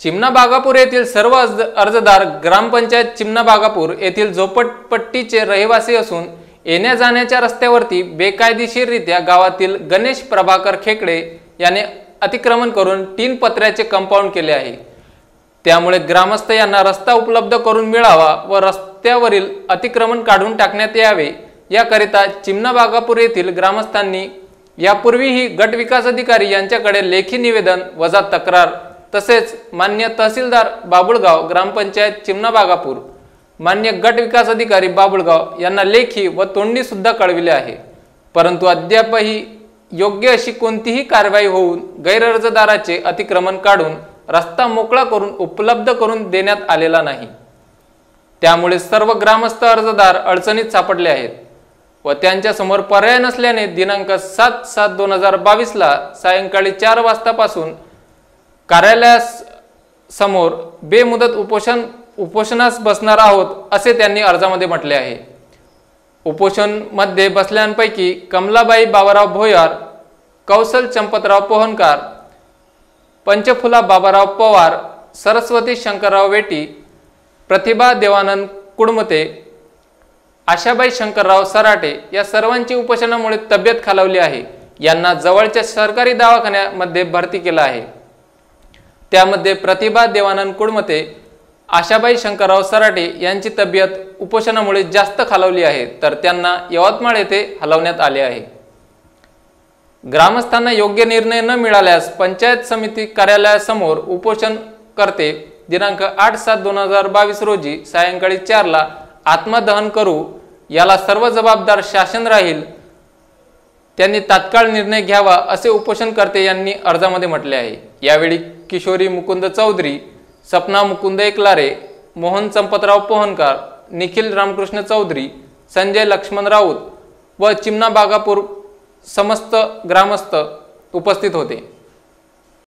चिमणा बागापूर येथील सर्व अर्जदार ग्रामपंचायत चिमणा बागापूर येथील झोपडपट्टीचे रहिवासी असून येण्या जाण्याच्या रस्त्यावरती बेकायदेशीररित्या गावातील गणेश प्रभाकर खेकडे याने अतिक्रमण करून 3 पत्र्याचे कंपाऊंड केले आहे। त्यामुळे ग्रामस्थ यांना रस्ता उपलब्ध करून मिळावा व रस्त्यावरील अतिक्रमण काढून टाकण्यात यावे याकरिता चिमणा बागापूर येथील ग्रामस्थांनी यापूर्वीही गट विकास अधिकारी यांच्याकडे लेखी निवेदन वजा तक्रार तसेच मान्य तहसीलदार बाबुळगाव ग्रामपंचायत चिमणा बागापूर मान्य गट विकास अधिकारी बाबुळगाव यांना लेखी व तोंडी सुद्धा कळविले आहे, परंतु अद्यापही योग्य अशी कोणतीही कारवाई होऊन गैरअर्जदाराचे अतिक्रमण काढून रस्ता मोकळा करून उपलब्ध करून देण्यात आलेला नाही। त्यामुळे सर्व ग्रामस्थ अर्जदार अडचणीत सापडले आहेत व त्यांच्या समोर पर्याय नसल्याने दिनांक 7/7/2022 ला सायंकाळी 4 वाजतापासून कार्यालयासमोर बेमुदत उपोषणास बसणार आहोत असे त्यांनी अर्जामध्ये म्हटले आहे। उपोषण मध्ये बसल्यांपैकी कमलाबाई बाबाराव भोयार, कौशल चंपतराव पोहनकार, पंचफुला बाबाराव पवार, सरस्वती शंकरराव वेटी, प्रतिभा देवानंद कुडमते, आशाबाई शंकरराव सराटे या सर्वांची उपोषणामुळे तब्येत खालावली आहे। यांना जवळच्या सरकारी दवाखान्यामध्ये भरती केलं आहे। त्यामध्ये प्रतिभा देवानंद कुडमते, आशाबाई शंकरराव सराटे यांची तब्येत उपोषणामुळे जास्त खालावली आहे, तर त्यांना यवतमाळ येथे हलवण्यात आले आहे। ग्रामस्थांना योग्य निर्णय न मिळाल्यास पंचायत समिती कार्यालयासमोर उपोषण करते दिनांक 8/7/2022 रोजी सायंकाळी 4 ला आत्मदहन करू, याला सर्व जबाबदार शासन राहील, त्यांनी तात्काळ निर्णय घ्यावा असे उपोषणकर्ते यांनी अर्जामध्ये म्हटले आहे। यावेळी किशोरी मुकुंद चौधरी, सपना मुकुंद एकलारे, मोहन चंपतराव पोहनकार, निखिल रामकृष्ण चौधरी, संजय लक्ष्मण राऊत व चिमणा बागापूर समस्त ग्रामस्थ उपस्थित होते।